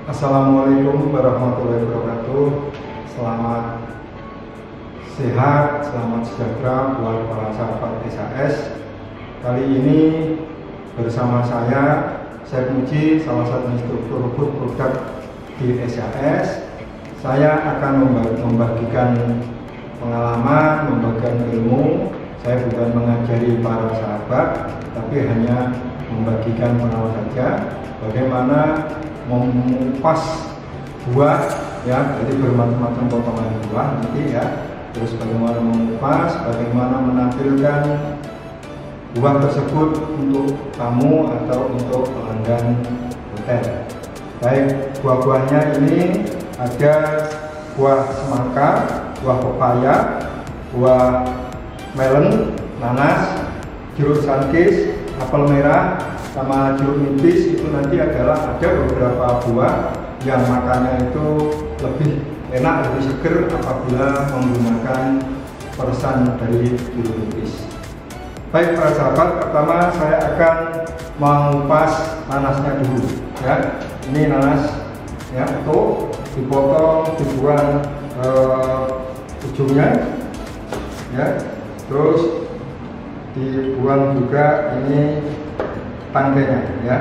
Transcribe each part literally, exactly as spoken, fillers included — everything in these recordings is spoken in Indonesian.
Assalamualaikum warahmatullahi wabarakatuh. Selamat sehat, selamat sejahtera buat para sahabat S A S. Kali ini bersama saya, saya Puji, salah satu instruktur food product di S A S. Saya akan membagikan pengalaman, membagikan ilmu. Saya bukan mengajari para sahabat, tapi hanya membagikan pengalaman saja. Bagaimana mengupas buah, ya, jadi bermacam-macam potongan buah nanti ya. Terus bagaimana mengupas, bagaimana menampilkan buah tersebut untuk tamu atau untuk pelanggan hotel. Baik, buah-buahnya ini ada buah semangka, buah pepaya, buah melon, nanas, jeruk sangkis, apel merah, sama jeruk nipis. Itu nanti adalah ada beberapa buah yang makannya itu lebih enak, lebih seger apabila menggunakan peresan dari jeruk nipis. Baik para sahabat, pertama saya akan mengupas nanasnya dulu ya. Ini nanas ya, utuh, dipotong, dibuang eh, ujungnya ya, terus dibuang juga ini tangkainya ya.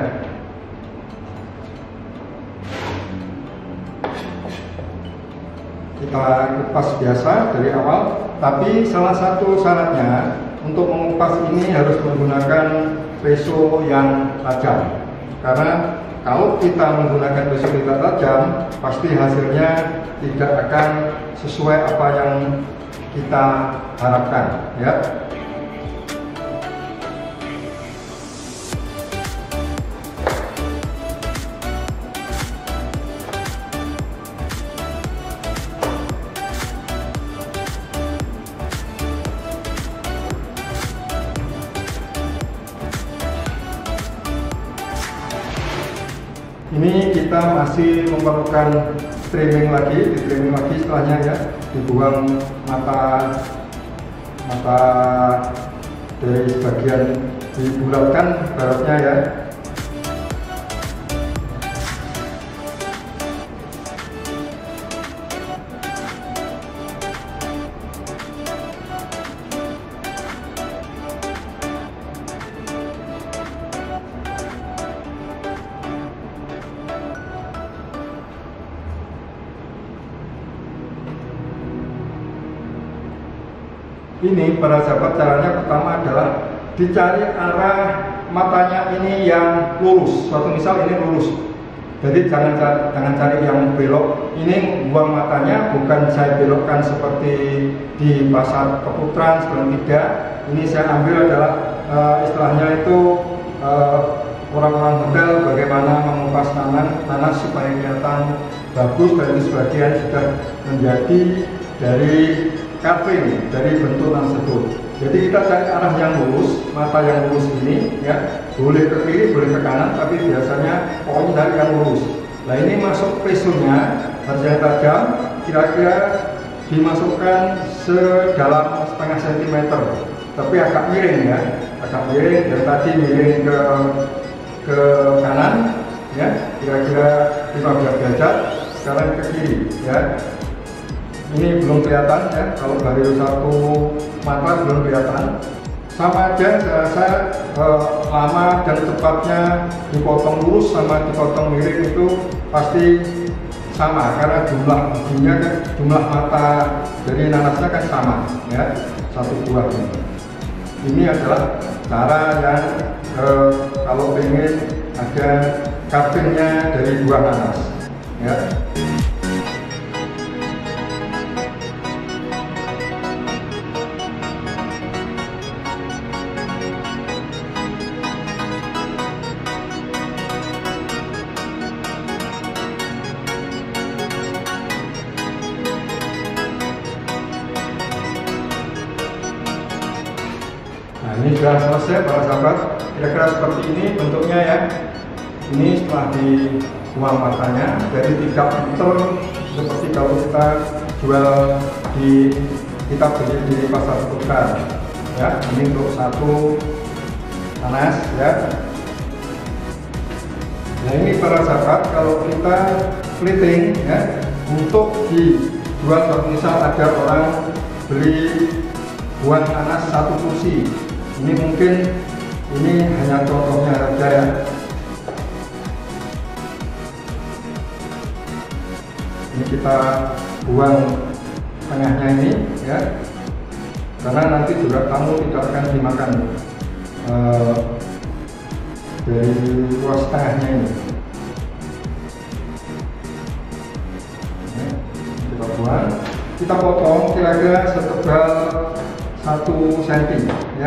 Kita kupas biasa dari awal, tapi salah satu syaratnya untuk mengupas ini harus menggunakan pisau yang tajam, karena kalau kita menggunakan pisau yang tajam pasti hasilnya tidak akan sesuai apa yang kita harapkan ya. Ini kita masih memerlukan trimming lagi, di trimming lagi setelahnya ya, dibuang mata mata dari sebagian, dibulatkan baratnya ya. Ini para sahabat, caranya pertama adalah dicari arah matanya ini yang lurus. Suatu misal ini lurus, jadi jangan jangan cari yang belok. Ini buang matanya, bukan saya belokkan seperti di pasar Keputaran, sebelum tidak. Ini saya ambil adalah uh, istilahnya itu uh, orang-orang hotel bagaimana mengupas nanas, nanas supaya kelihatan bagus, dan itu sebagian sudah menjadi dari carving dari bentuk tersebut. Jadi kita cari arah yang lurus, mata yang lurus ini ya, boleh ke kiri, boleh ke kanan, tapi biasanya pokoknya dari yang lurus. Nah ini masuk pisaunya harus yang tajam, kira-kira dimasukkan sedalam setengah sentimeter, tapi agak miring ya, agak miring. Dan tadi miring ke ke kanan ya, kira-kira lima belas derajat. Sekarang ke kiri ya. Ini belum kelihatan ya, kalau baru satu mata belum kelihatan. Sama aja saya rasa eh, lama dan tepatnya dipotong lurus sama dipotong miring itu pasti sama, karena jumlah bijinya kan, jumlah mata dari nanasnya kan sama ya, satu buah ini. Ini adalah cara yang eh, kalau ingin ada carvingnya dari buah nanas ya. Nah ini sudah selesai para sahabat, kira-kira seperti ini bentuknya ya. Ini setelah dibuang matanya, jadi tidak kental seperti kalau kita jual di kita beli di pasar Keputaran ya. Ini untuk satu nanas ya. Nah ini para sahabat, kalau kita plating ya, untuk dijual, misal ada orang beli buah nanas satu kursi, ini mungkin ini hanya contohnya saja ya. Ini kita buang tengahnya ini ya, karena nanti juga kamu tidak akan dimakan uh, dari ruas tengahnya ini. Ya, kita buang, kita potong kira-kira setebal satu senti ya.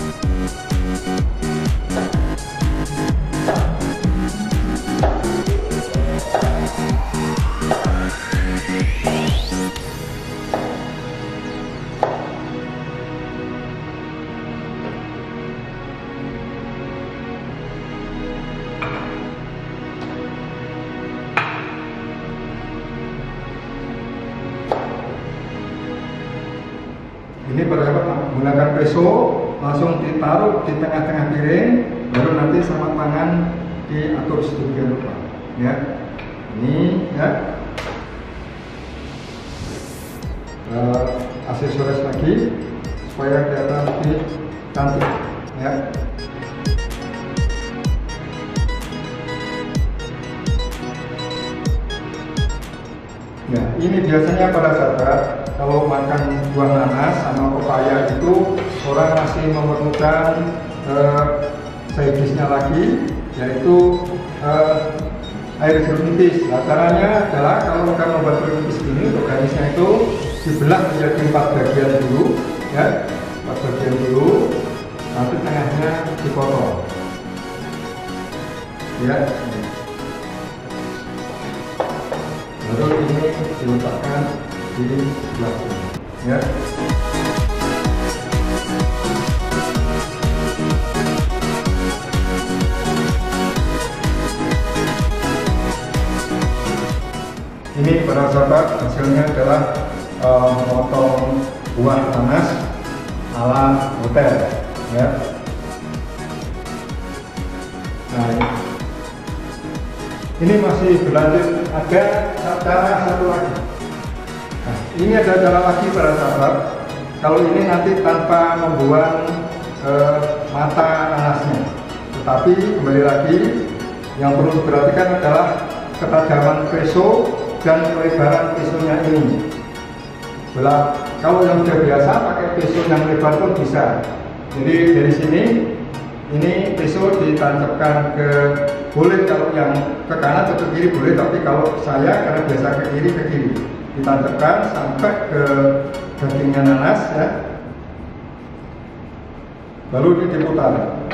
Ini berdapat menggunakan peso, langsung ditaruh di tengah-tengah piring, baru nanti sama tangan diatur sedemikian rupa ya. Ini ya, uh, aksesoris lagi supaya kelihatan lebih cantik ya. Nah ini biasanya pada saat kalau makan buah nanas sama pepaya itu orang masih memerlukan uh, side dish-nya lagi, yaitu uh, air jeruk nipis. Nah, caranya adalah kalau kita membuat jeruk nipis ini, untuk garisnya itu dibelah menjadi empat bagian dulu ya, empat bagian dulu, nanti tengahnya dipotong ya. Lalu ini diletakkan di sebelah sini ya. Ini para sahabat, hasilnya adalah uh, memotong buah nanas ala hotel ya. Nah ini, ini masih berlanjut, ada cara satu lagi. Nah, ini ada cara lagi para sahabat. Kalau ini nanti tanpa membuang uh, mata nanasnya, tetapi kembali lagi yang perlu diperhatikan adalah ketajaman peso dan kelebaran pesonya ini. Belah, kalau yang sudah biasa pakai peso yang lebar pun bisa. Jadi dari sini ini peso ditancapkan ke, boleh kalau yang ke kanan atau ke kiri boleh, tapi kalau saya karena biasa ke kiri ke kiri, ditancapkan sampai ke dagingnya nanas ya. Lalu ini diputar.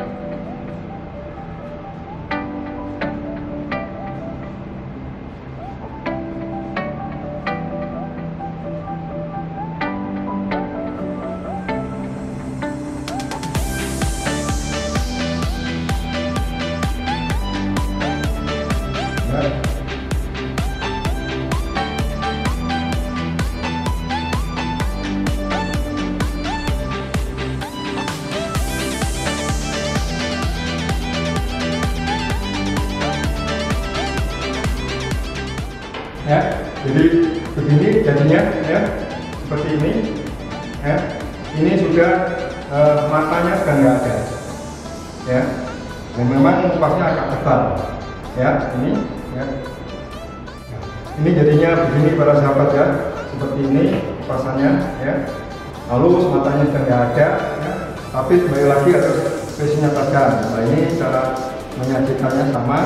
Ya, jadi begini jadinya ya, seperti ini ya. Ini sudah uh, matanya sudah nggak ada ya, dan memang kupasnya agak tebal ya. Ini ya, ini jadinya begini para sahabat ya, seperti ini kupasannya ya. Lalu matanya sudah nggak ada ya, tapi kembali lagi harus spesinya tajam. Nah ini cara menyajikannya sama.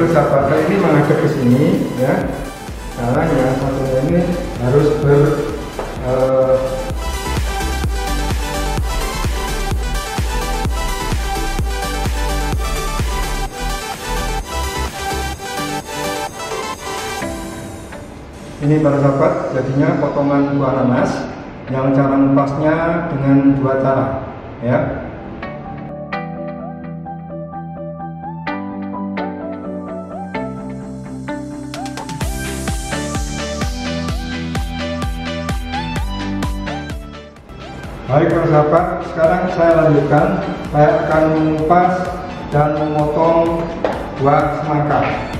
sahabat, kali ini menghadap ke sini ya, karena yang satunya ini harus ber uh, ini para sahabat, jadinya potongan buah nanas yang cara ngepasnya dengan dua cara ya. Baik para sahabat, sekarang saya lanjutkan. Saya akan mengupas dan memotong buah semangka.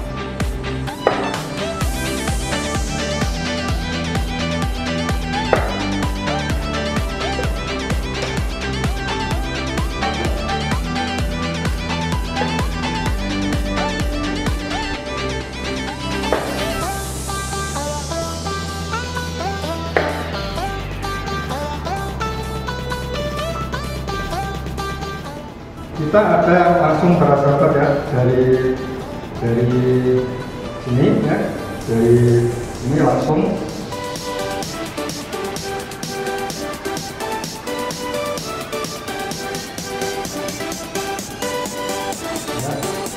Kita ada langsung para sahabat ya, dari dari sini ya, dari sini langsung ya.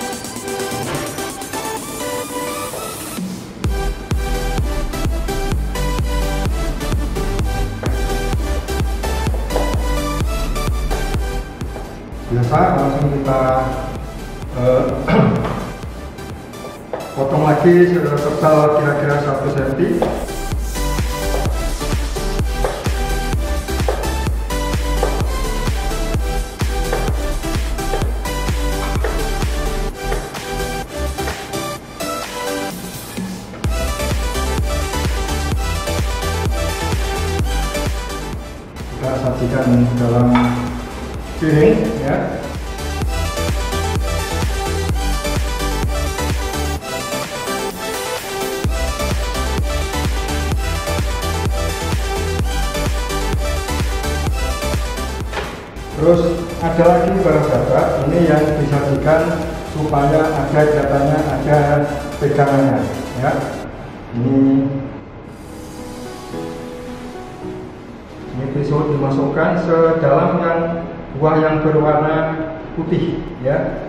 Biasa langsung kita uh, potong lagi setebal kira-kira satu sentimeter. Kita sajikan dalam piring ya. Terus ada lagi para sahabat, ini yang disajikan supaya ada kelihatannya ada pegangannya ya. Ini ini pisau dimasukkan sedalam yang buah yang berwarna putih ya.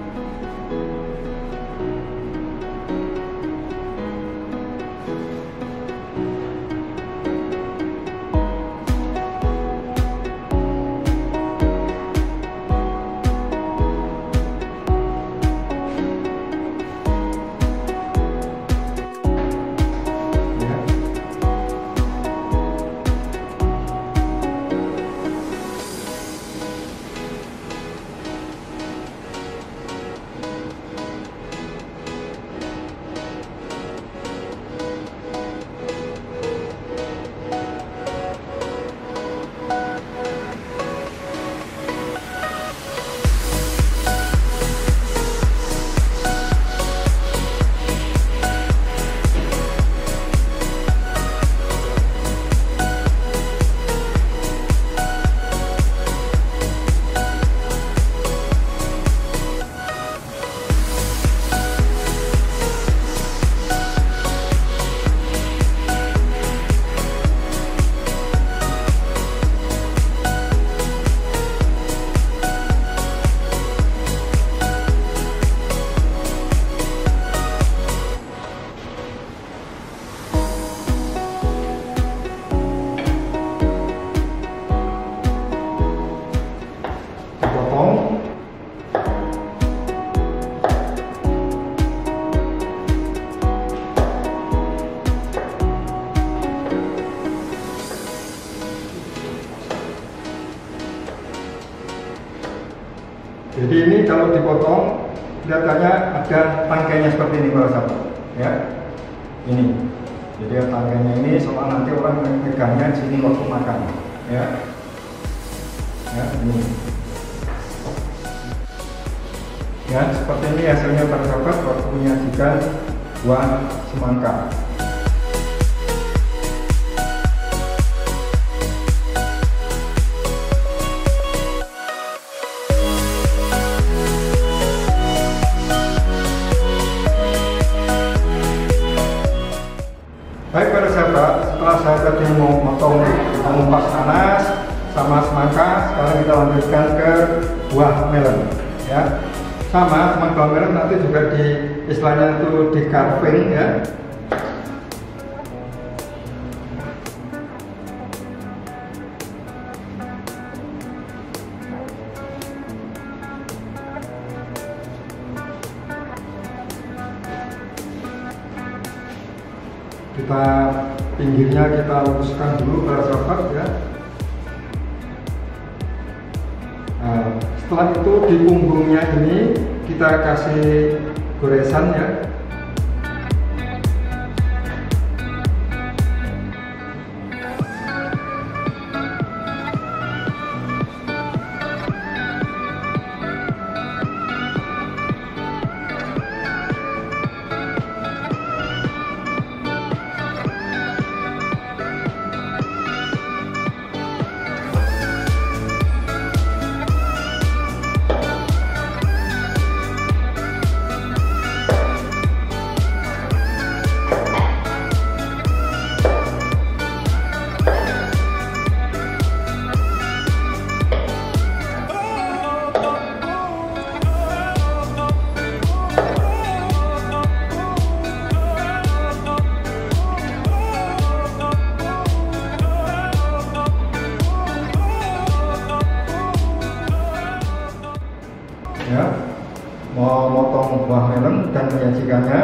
Jadi ini kalau dipotong kelihatannya ada tangkainya seperti ini para sahabat ya. Ini. Jadi tangkainya ini soal nanti orang megangnya di sini waktu makan ya. Ya, ini. Ya, seperti ini hasilnya para sahabat waktu menyajikan buah semangka. saya tadi mau motong mengupas nanas sama semangka, sekarang kita lanjutkan ke buah melon ya. Sama teman buah melon nanti juga di istilahnya itu di carving ya. Kita pinggirnya kita luruskan dulu para sahabat ya. Nah, setelah itu di punggungnya ini kita kasih goresan ya. Ya, mau motong buah melon dan menyajikannya.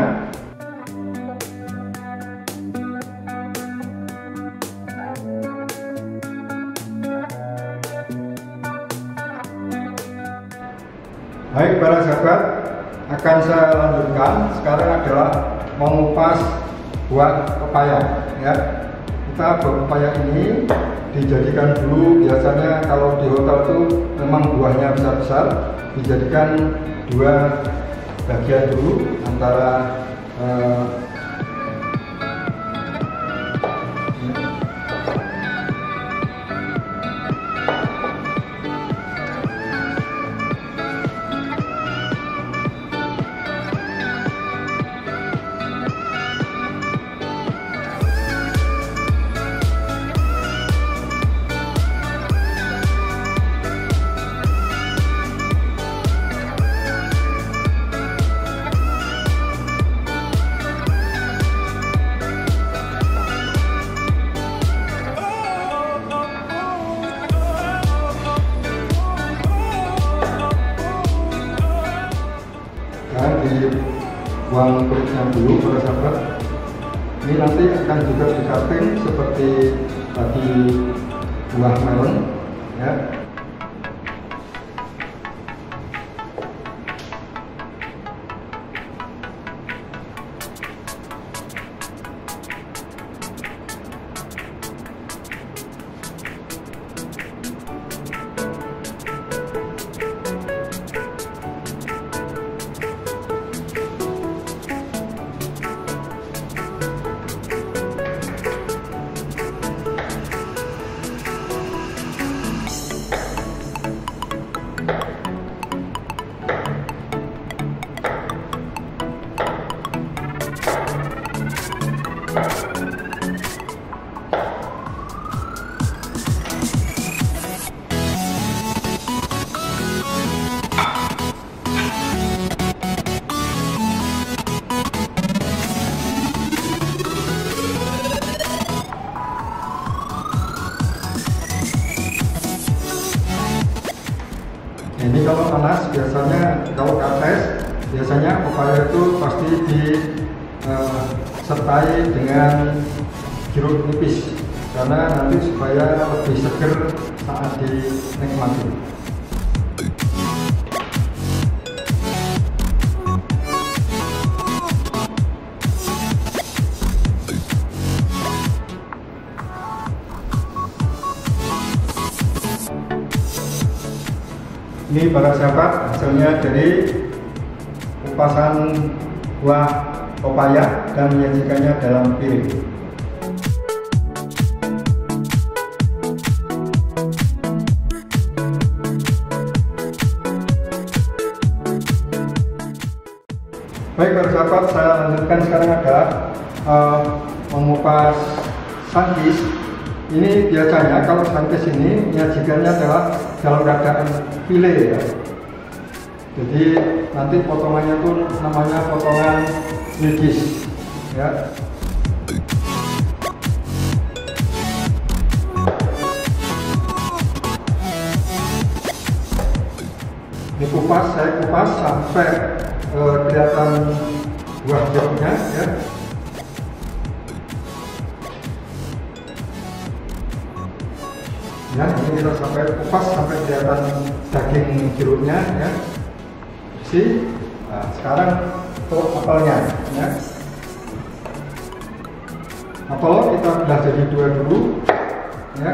Baik para sahabat, akan saya lanjutkan. Sekarang adalah mengupas buah pepaya ya. Kita buah pepaya ini dijadikan dulu, biasanya kalau di hotel itu memang buahnya besar-besar, dijadikan dua bagian dulu antara eh, buang kulitnya dulu para sahabat. Ini nanti akan juga di cutting seperti tadi buah melon ya. Ini kalau panas biasanya, kalau kates biasanya pepaya itu pasti disertai dengan jeruk nipis karena nanti supaya lebih seger saat dinikmati. Ini para sahabat hasilnya dari kupasan buah pepaya dan menyajikannya dalam piring. Baik para sahabat, saya lanjutkan sekarang adalah uh, mengupas Sangkis ini biasanya kalau sangkis ini menyajikannya adalah dalam keadaan file ya. Jadi nanti potongannya itu namanya potongan nugis ya. Ini kupas, saya kupas sampai eh, kelihatan buah jeruknya ya. Ya, ini kita sampai kupas sampai kelihatan daging jeruknya ya. Bersih. Nah, sekarang untuk apelnya ya. Apel kita belah jadi dua dulu ya.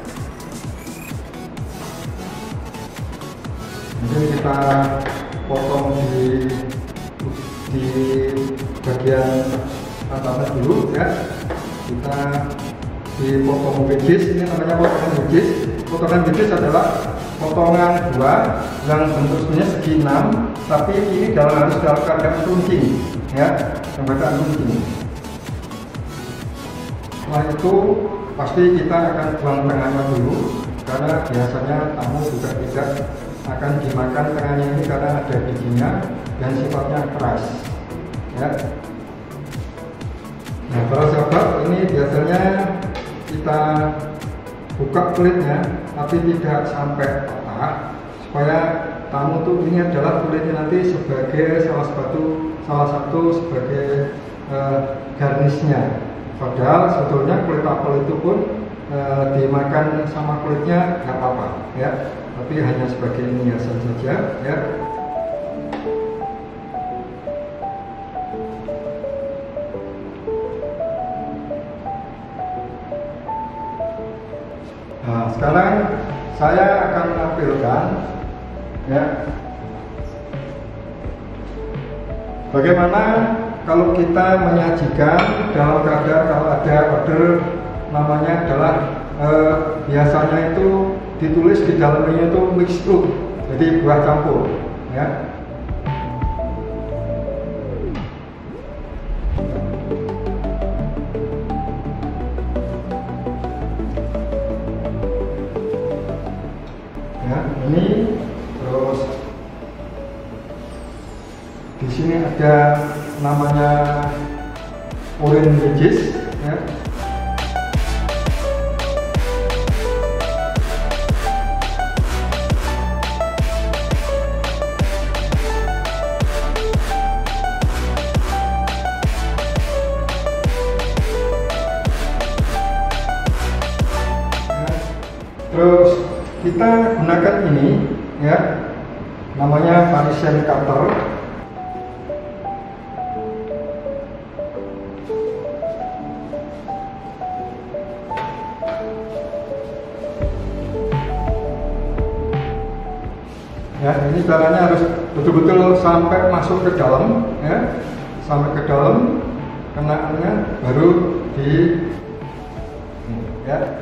Mungkin kita potong di di bagian atasnya dulu ya. Kita dipotong biji, ini namanya potongan biji. Potongan biji adalah potongan buah yang bentuknya segi enam, tapi ini dalam harus dalam keadaan runcing ya, dalam keadaan runcing. Setelah itu pasti kita akan buang tengahnya dulu, karena biasanya tamu juga tidak akan dimakan tengahnya ini karena ada bijinya dan sifatnya keras ya. Nah, para sahabat, ini biasanya kita buka kulitnya tapi tidak sampai patah, supaya tamu tuh ini adalah kulitnya nanti sebagai salah satu salah satu sebagai eh, garnisnya. Padahal sebetulnya kulit apel itu pun eh, dimakan sama kulitnya nggak apa-apa ya, tapi hanya sebagai hiasan saja ya. Nah, sekarang saya akan menampilkan ya, bagaimana kalau kita menyajikan dalam keadaan kalau ada order namanya adalah eh, biasanya itu ditulis di dalamnya itu mixed fruit, jadi buah campur ya. Ya, ini terus di sini ada namanya orange wedges ya. Terus kita gunakan ini ya, namanya Parisian cutter. Ya, ini caranya harus betul-betul sampai masuk ke dalam ya, sampai ke dalam kenaannya baru di ya.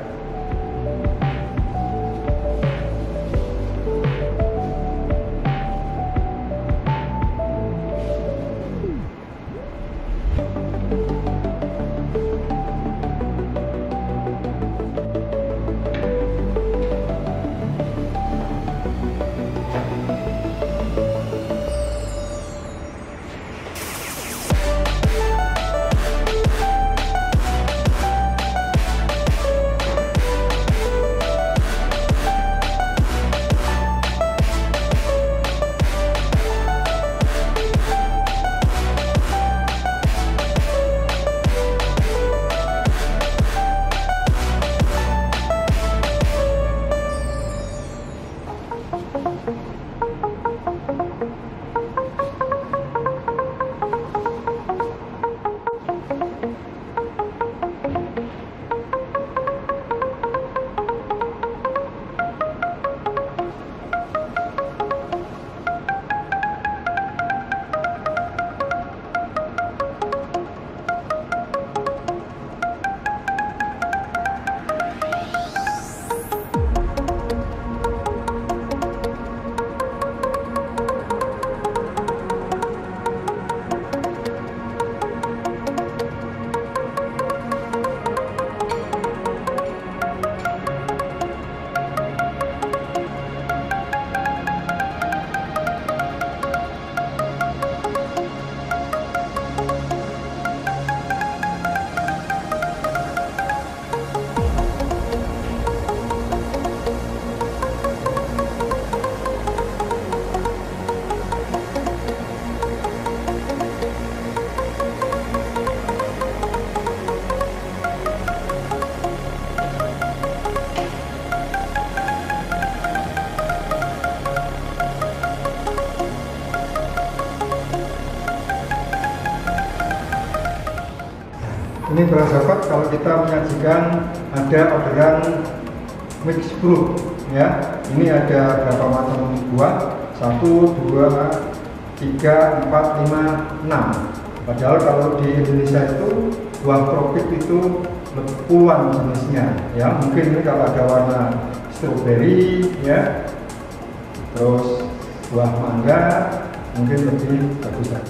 Ini para sahabat, kalau kita menyajikan ada orderan mix fruit ya, ini ada berapa macam buah? Satu, dua, tiga, empat, lima, enam. Padahal kalau di Indonesia itu buah tropis itu puluhan jenisnya ya. Mungkin ini kalau ada warna stroberi ya, terus buah mangga mungkin lebih bagus lagi.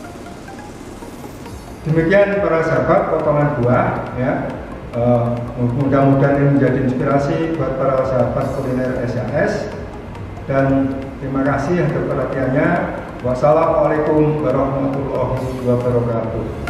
Demikian para sahabat potongan buah ya. Uh, mudah-mudahan ini menjadi inspirasi buat para sahabat kuliner S H S, dan terima kasih atas perhatiannya. Wassalamualaikum warahmatullahi wabarakatuh.